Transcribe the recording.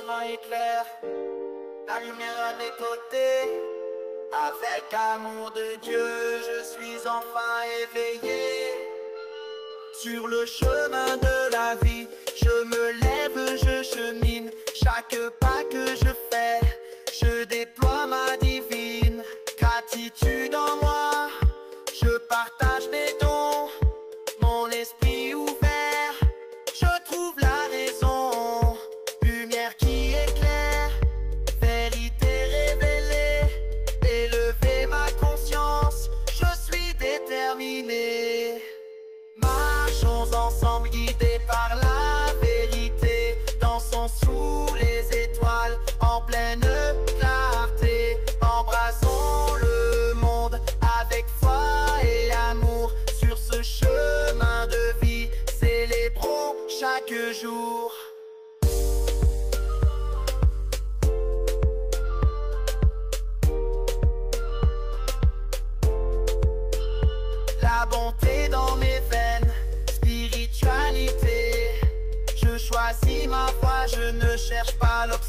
chemin est clair, la lumière à mes côtés. Avec amour de Dieu, je suis enfin éveillé. Sur le chemin de la vie, je me lève, je chemine. Chaque pas que je fais, je déploie ma divine gratitude en moi. Je partage mes dons, mon esprit ouvert. Je trouve la raison, lumière qui éclaire, vérité révélée, élever ma conscience. Je suis déterminé. Marchons ensemble guidés par la vérité. Dansons sous les étoiles en pleine clarté. Embrassons le monde avec foi et amour. Sur ce chemin de vie, célébrons chaque jour. La bonté dans mes veines, spiritualité. Je choisis ma voie, je ne cherche pas l'obstacle.